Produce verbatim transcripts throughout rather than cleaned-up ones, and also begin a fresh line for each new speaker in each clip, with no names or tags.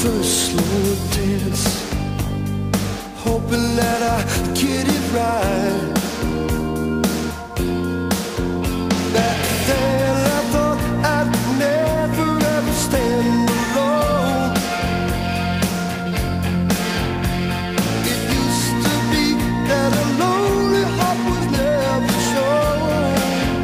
first slow dance, hoping that I get it right. Back then I thought I'd never ever stand alone. It used to be that a lonely heart was never shown.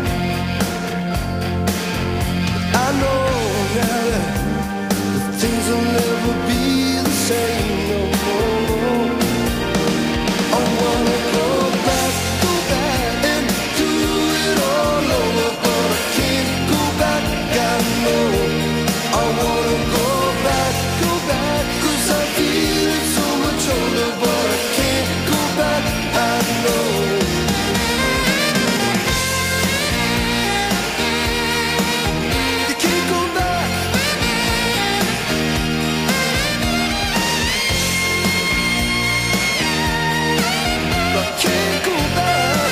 But I know now that things will never be the same no more. I wanna go back, go back and do it all over, but I can't go back, I know. I wanna go back, go back, 'cause I feel it so much older, but I can't go back, I know. You can't go back. I can't go back.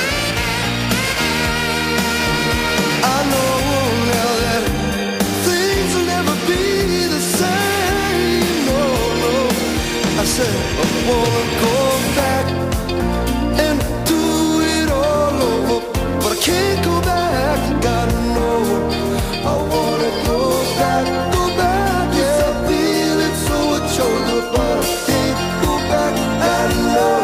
I know now that things will never be the same. No, no. I said I wanna go back and do it all over, but I can't go back. Gotta know. I wanna go back, go back. Yeah, I feel it so much older, but I can't go back. I know.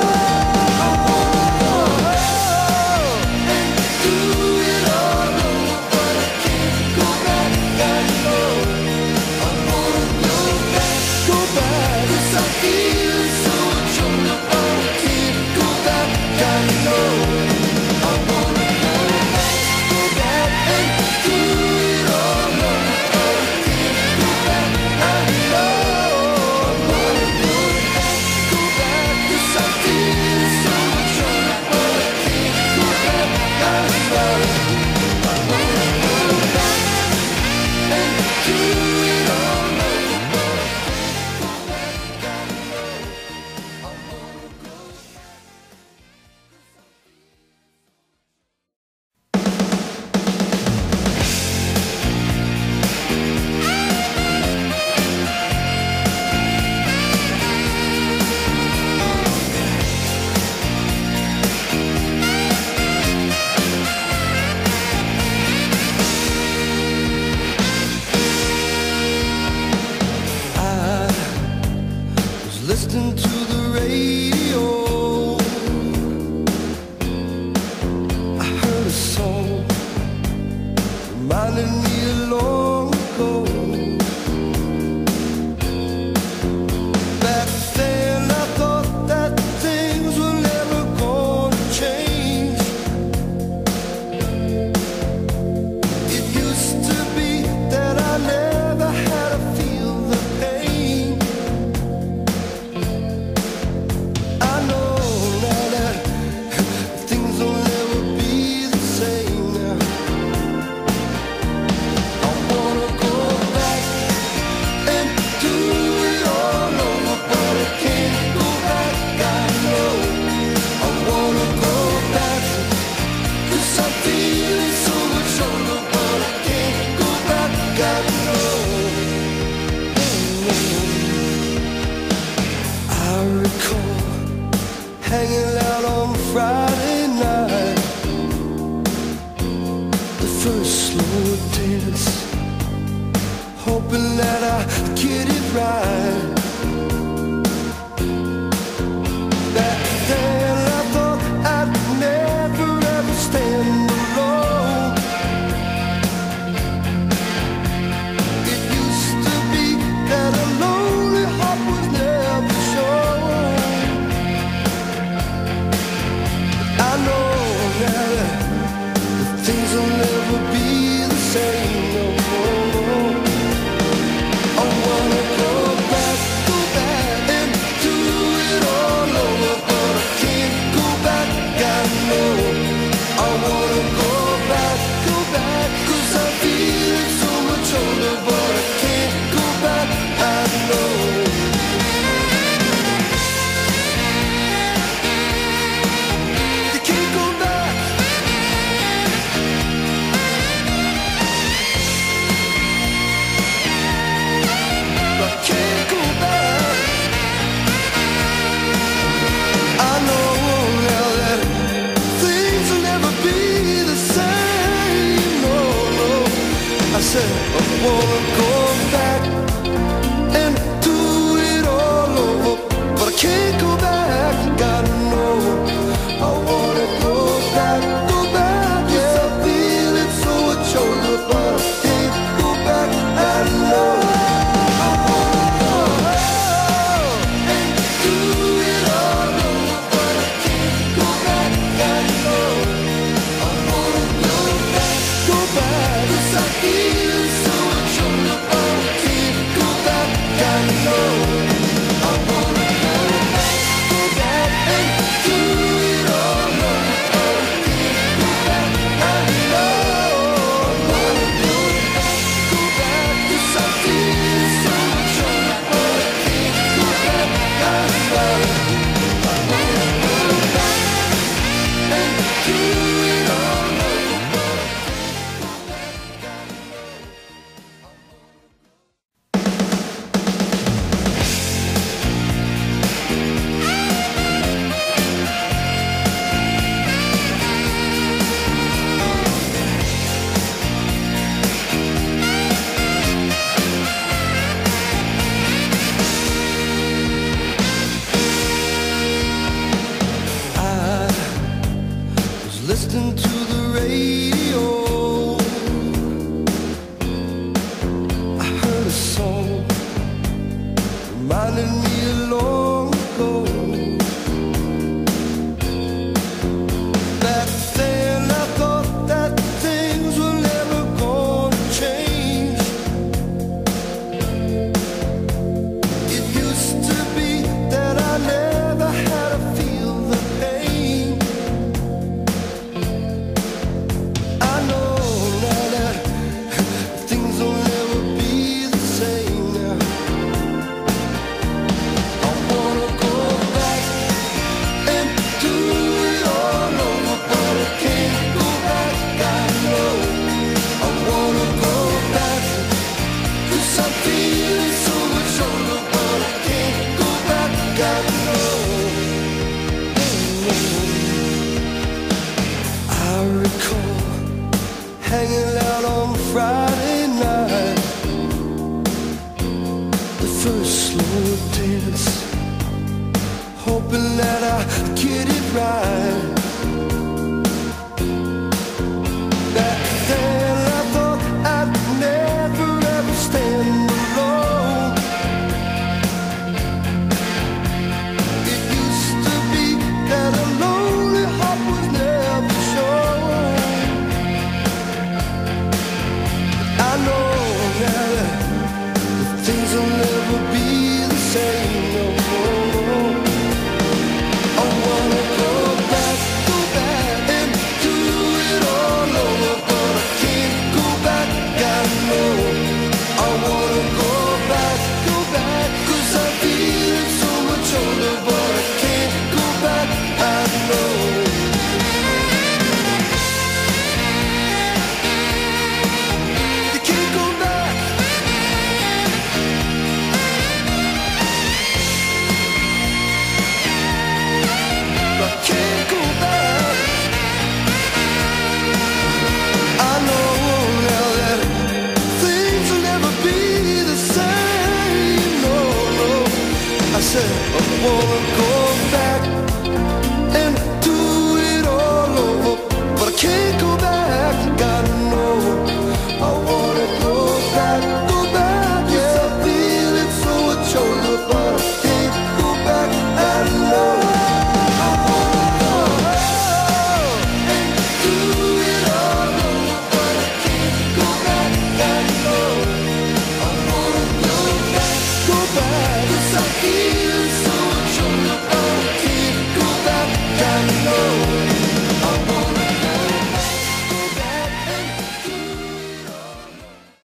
Listening to the radio, I heard a song reminding me of long ago. Back then I thought that things were never gonna change. It used to be that I never had to feel the pain. I know now that things will never be the same now. I wanna go back and do it all over, but I can't go back, I know. I wanna go back, 'cause I feel it so much older, but I can't go back, I know. I recall hanging out on Friday night, the first slow dance, hoping that I get it right. Back then I thought I'd never ever stand alone. It used to be that a lonely heart was never shown. I know now that things will never be the same no more. I wanna go back, first slow dance, hoping that I get it right. Back then I thought I'd never ever stand alone. It used to be that a lonely heart was never shown. I know now that things will never be the same no more. I wanna go back, go back and do it all over, but I can't go back, I know. I wanna go back, go back, 'cause I feel it so much older, but I can't go back, I know. You can't go back. I can't go back. I know now that things will never be the same. No, no. I said I wanna go back and do it all over, but I can't go back. Gotta know. I wanna go back, go back. Yeah, I feel it so much older, but I can't go back. I know. I feel so much older, but I can't go back, I know.